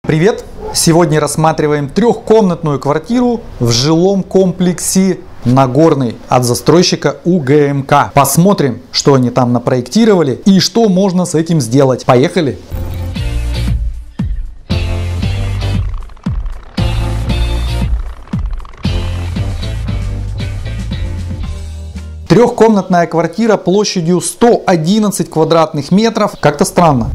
Привет! Сегодня рассматриваем трехкомнатную квартиру в жилом комплексе Нагорный от застройщика УГМК. Посмотрим, что они там напроектировали и что можно с этим сделать. Поехали! Трехкомнатная квартира площадью 111 квадратных метров. Как-то странно.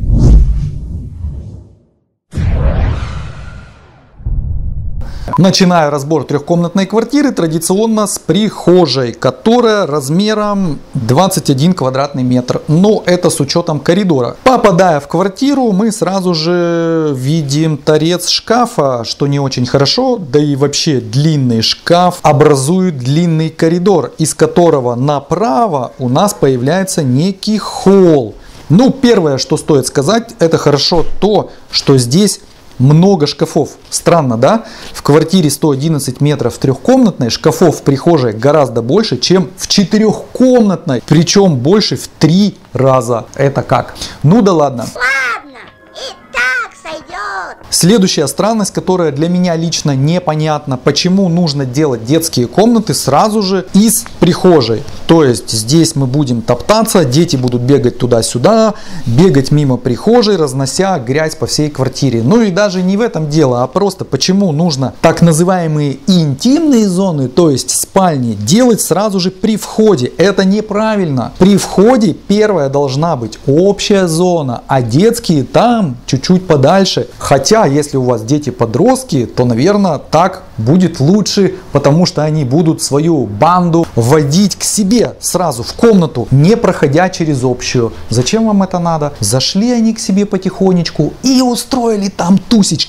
Начинаю разбор трехкомнатной квартиры традиционно с прихожей, которая размером 21 квадратный метр. Но это с учетом коридора. Попадая в квартиру, мы сразу же видим торец шкафа, что не очень хорошо. Да и вообще длинный шкаф образует длинный коридор, из которого направо у нас появляется некий холл. Ну, первое, что стоит сказать, это хорошо то, что здесь много шкафов. Странно, да? В квартире 111 метров трехкомнатной шкафов в прихожей гораздо больше, чем в четырехкомнатной. Причем больше в 3 раза. Это как? Ну да ладно. Ладно, и так сойдет. Следующая странность, которая для меня лично непонятна, почему нужно делать детские комнаты сразу же из прихожей. То есть здесь мы будем топтаться, дети будут бегать туда-сюда, бегать мимо прихожей, разнося грязь по всей квартире. Ну и даже не в этом дело, а просто почему нужно так называемые интимные зоны, то есть спальни, делать сразу же при входе. Это неправильно. При входе первая должна быть общая зона, а детские там чуть-чуть подальше. Хотя, если у вас дети-подростки, то, наверное, так будет лучше, потому что они будут свою банду вводить к себе сразу в комнату, не проходя через общую. Зачем вам это надо? Зашли они к себе потихонечку и устроили там тусич.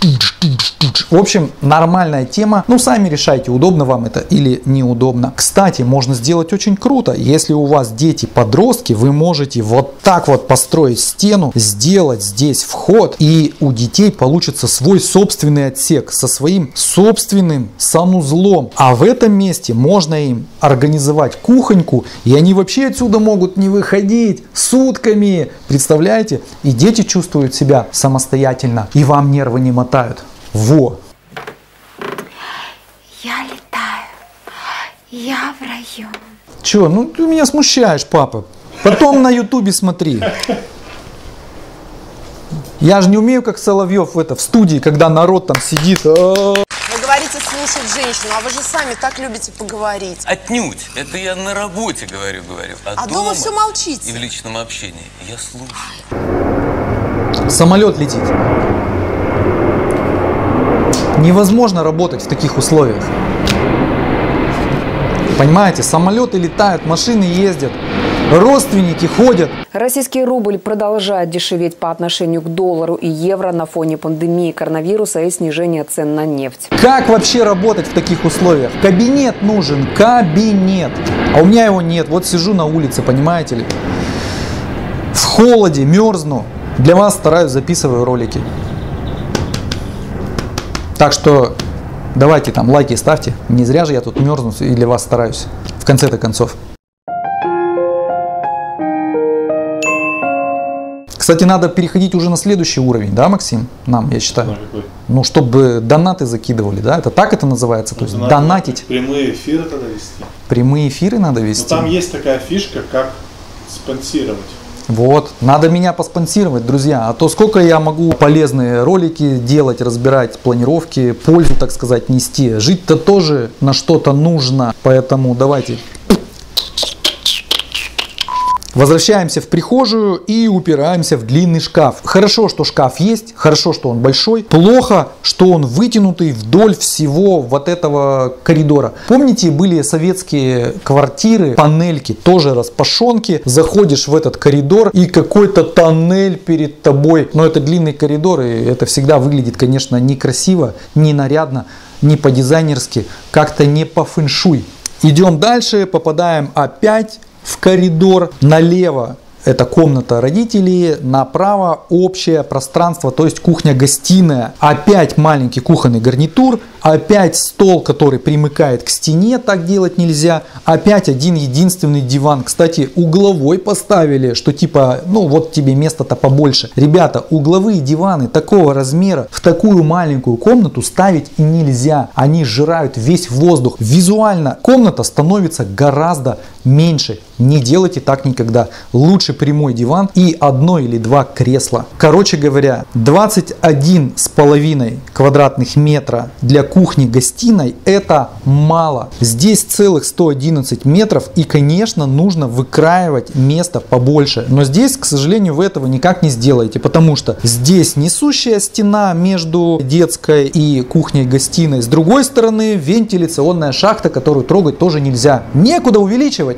В общем, нормальная тема. Ну, сами решайте, удобно вам это или неудобно. Кстати, можно сделать очень круто. Если у вас дети-подростки, вы можете вот так вот построить стену, сделать здесь вход, и у детей получится свой собственный отсек со своим собственным санузлом. А в этом месте можно им организовать кухоньку, и они вообще отсюда могут не выходить сутками. Представляете? И дети чувствуют себя самостоятельно, и вам нервы не мотают. Во! Я летаю. Я в раю. Че, ну ты меня смущаешь, папа. Потом на ютубе смотри. Я же не умею, как Соловьев в студии, когда народ там сидит. Вы говорите слушать женщину, а вы же сами так любите поговорить. Отнюдь. Это я на работе говорю. А дома все молчите. И в личном общении. Я слушаю. Самолет летит. Невозможно работать в таких условиях. Понимаете, самолеты летают, машины ездят, родственники ходят. Российский рубль продолжает дешеветь по отношению к доллару и евро на фоне пандемии коронавируса и снижения цен на нефть. Как вообще работать в таких условиях? Кабинет нужен, кабинет. А у меня его нет. Вот сижу на улице, понимаете ли. В холоде, мерзну. Для вас стараюсь, записываю ролики. Так что давайте там лайки ставьте. Не зря же я тут мерзну и для вас стараюсь. В конце-то концов. Кстати, надо переходить уже на следующий уровень, да, Максим? Нам, я считаю. Ну, чтобы донаты закидывали, да? Это так это называется? То есть донатить. Прямые эфиры тогда вести. Прямые эфиры надо вести. Но там есть такая фишка, как спонсировать. Вот, надо меня поспонсировать, друзья, а то сколько я могу полезные ролики делать, разбирать планировки, пользу, так сказать, нести. Жить-то тоже на что-то нужно, поэтому давайте. Возвращаемся в прихожую и упираемся в длинный шкаф. Хорошо, что шкаф есть, хорошо, что он большой. Плохо, что он вытянутый вдоль всего вот этого коридора. Помните, были советские квартиры, панельки, тоже распашонки. Заходишь в этот коридор и какой-то тоннель перед тобой. Но это длинный коридор, и это всегда выглядит, конечно, некрасиво, не нарядно, не по-дизайнерски, как-то не по фэншуй. Идем дальше, попадаем опять в коридор. Налево это комната родителей, направо общее пространство, то есть кухня-гостиная. Опять маленький кухонный гарнитур, Опять стол, который примыкает к стене, так делать нельзя. Опять один единственный диван. Кстати, угловой поставили, что типа, ну вот тебе место-то побольше. Ребята, угловые диваны такого размера в такую маленькую комнату ставить нельзя. Они сжирают весь воздух. Визуально комната становится гораздо меньше. Не делайте так никогда. Лучше прямой диван и одно или два кресла. Короче говоря, 21,5 квадратных метра для кухни-гостиной это мало. Здесь целых 111 метров и, конечно, нужно выкраивать место побольше. Но здесь, к сожалению, вы этого никак не сделаете, потому что здесь несущая стена между детской и кухней-гостиной. С другой стороны, вентиляционная шахта, которую трогать тоже нельзя. Некуда увеличивать.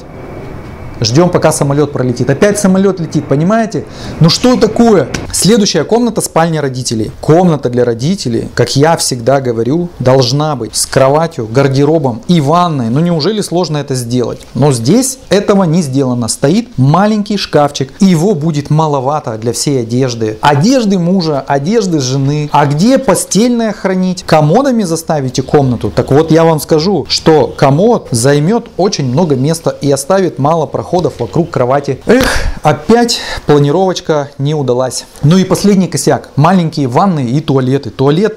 Ждем, пока самолет пролетит. Опять самолет летит, понимаете? Ну что такое? Следующая комната — спальня родителей. Комната для родителей, как я всегда говорю, должна быть с кроватью, гардеробом и ванной. Ну неужели сложно это сделать? Но здесь этого не сделано. Стоит маленький шкафчик, и его будет маловато для всей одежды. Одежды мужа, одежды жены. А где постельное хранить? Комодами заставите комнату? Так вот, я вам скажу, что комод займет очень много места и оставит мало проходов вокруг кровати. Эх, опять планировочка не удалась. Ну и последний косяк. Маленькие ванны и туалеты. Туалет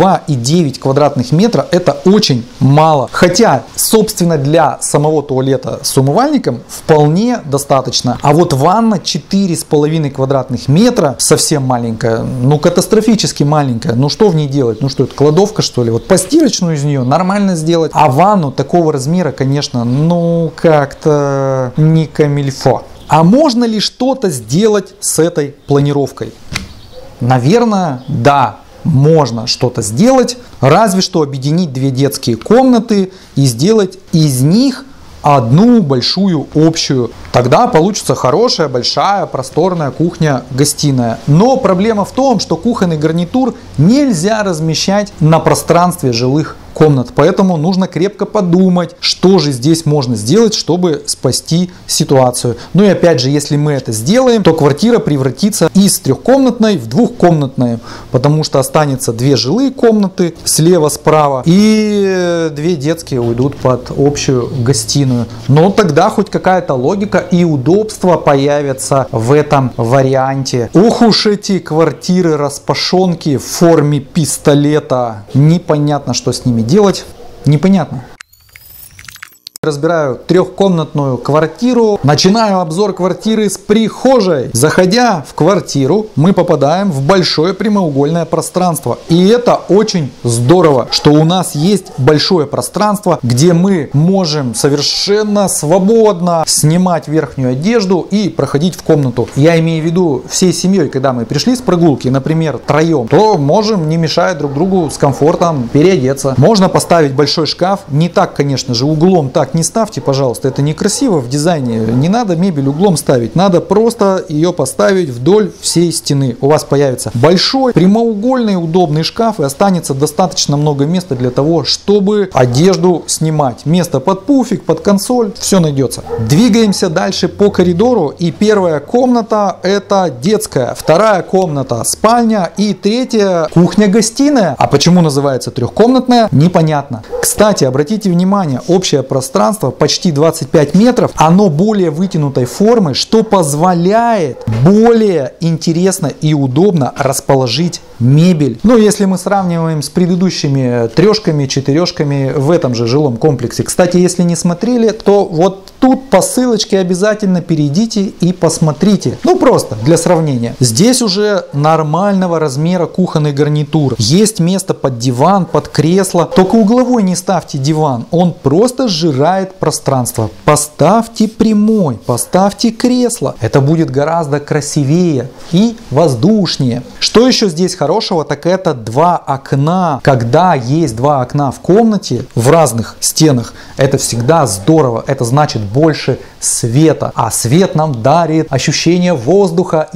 2,9 квадратных метра — это очень мало. Хотя, собственно, для самого туалета с умывальником вполне достаточно. А вот ванна 4,5 квадратных метра, совсем маленькая, ну катастрофически маленькая. Ну что в ней делать? Ну что, это кладовка, что ли? Вот постирочную из нее нормально сделать. А ванну такого размера, конечно, ну как-то не камильфо. А можно ли что-то сделать с этой планировкой? Наверное, да. Можно что-то сделать, разве что объединить две детские комнаты и сделать из них одну большую общую. Тогда получится хорошая, большая, просторная кухня-гостиная. Но проблема в том, что кухонный гарнитур нельзя размещать на пространстве жилых комнат. Поэтому нужно крепко подумать, что же здесь можно сделать, чтобы спасти ситуацию. Ну и опять же, если мы это сделаем, то квартира превратится из трехкомнатной в двухкомнатную, потому что останется две жилые комнаты слева-справа и две детские уйдут под общую гостиную. Но тогда хоть какая-то логика и удобство появятся в этом варианте. Ох уж эти квартиры-распашонки в форме пистолета. Непонятно, что с ними делать, непонятно. Разбираю трехкомнатную квартиру. Начинаю обзор квартиры с прихожей. Заходя в квартиру, мы попадаем в большое прямоугольное пространство. И это очень здорово, что у нас есть большое пространство, где мы можем совершенно свободно снимать верхнюю одежду и проходить в комнату. Я имею в виду всей семьей, когда мы пришли с прогулки, например, троем, то можем, не мешая друг другу, с комфортом переодеться. Можно поставить большой шкаф. Не так, конечно же, углом так не ставьте, пожалуйста, это некрасиво в дизайне. Не надо мебель углом ставить, надо просто ее поставить вдоль всей стены. У вас появится большой прямоугольный удобный шкаф и останется достаточно много места для того, чтобы одежду снимать. Место под пуфик, под консоль, все найдется. Двигаемся дальше по коридору, и первая комната — это детская, вторая комната — спальня, и третья — кухня-гостиная. А почему называется трехкомнатная, непонятно. Кстати, обратите внимание, общее пространство почти 25 метров, оно более вытянутой формы, что позволяет более интересно и удобно расположить мебель. Но если мы сравниваем с предыдущими трешками, четырешками в этом же жилом комплексе. Кстати, если не смотрели, то вот тут по ссылочке обязательно перейдите и посмотрите. Ну просто для сравнения. Здесь уже нормального размера кухонный гарнитур. Есть место под диван, под кресло. Только угловой не ставьте диван. Он просто сжирает пространство. Поставьте прямой, поставьте кресло. Это будет гораздо красивее и воздушнее. Что еще здесь хорошего, так это два окна. Когда есть два окна в комнате в разных стенах, это всегда здорово. Это значит больше света. А свет нам дарит ощущение воздуха и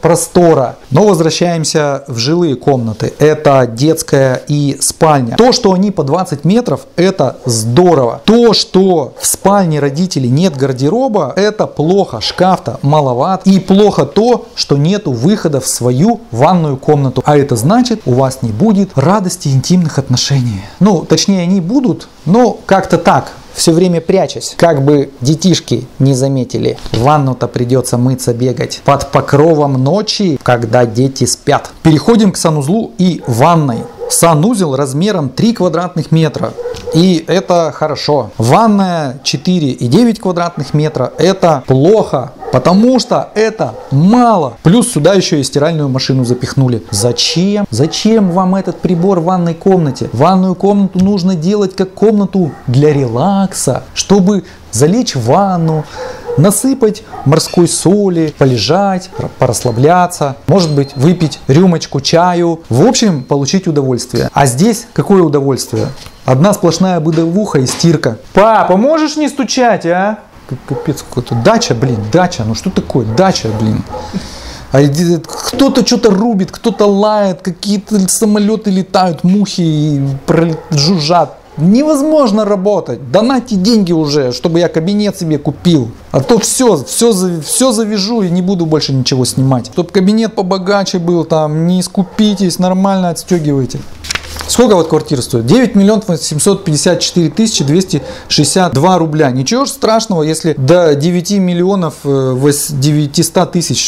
простора. Но возвращаемся в жилые комнаты. Это детская и спальня. То, что они по 20 метров, это здорово. То, что в спальне родителей нет гардероба, это плохо. Шкаф-то маловат. И плохо то, что нету выхода в свою ванную комнату. А это значит, у вас не будет радости интимных отношений. Ну, точнее, они будут, но как-то так. Все время прячась, как бы детишки не заметили. В ванну-то придется мыться, бегать под покровом ночи, когда дети спят. Переходим к санузлу и ванной. Санузел размером 3 квадратных метра. И это хорошо. Ванная 4,9 квадратных метра. Это плохо, потому что это мало. Плюс сюда еще и стиральную машину запихнули. Зачем? Зачем вам этот прибор в ванной комнате? Ванную комнату нужно делать как комнату для релакса, чтобы залечь в ванну, насыпать морской соли, полежать, порасслабляться, может быть, выпить рюмочку чаю, в общем, получить удовольствие. А здесь какое удовольствие? Одна сплошная бытовуха и стирка. Папа, можешь не стучать, а? Капец какой-то. Дача, блин, дача. Ну что такое дача, блин? А кто-то что-то рубит, кто-то лает, какие-то самолеты летают, мухи жужжат. Невозможно работать. Донатьте деньги уже, чтобы я кабинет себе купил. А то все завяжу и не буду больше ничего снимать. Чтобы кабинет побогаче был, там, не скупитесь, нормально отстегивайте. Сколько вот квартира стоит? 9 миллионов 754 тысячи 262 рубля. Ничего страшного, если до 9 миллионов 900 тысяч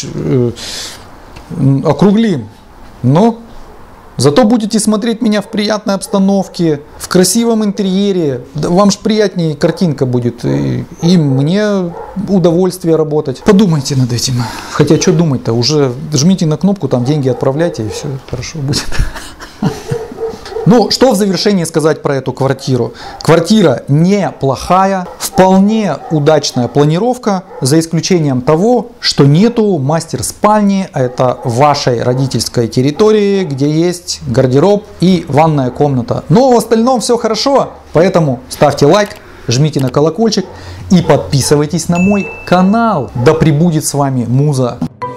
округлим. Но зато будете смотреть меня в приятной обстановке, в красивом интерьере. Вам же приятнее картинка будет. И мне удовольствие работать. Подумайте над этим. Хотя, что думать-то? Уже жмите на кнопку, там деньги отправляйте, и все хорошо будет. Ну, что в завершении сказать про эту квартиру? Квартира неплохая, вполне удачная планировка, за исключением того, что нету мастер-спальни, это вашей родительской территории, где есть гардероб и ванная комната. Но в остальном все хорошо, поэтому ставьте лайк, жмите на колокольчик и подписывайтесь на мой канал. Да пребудет с вами муза!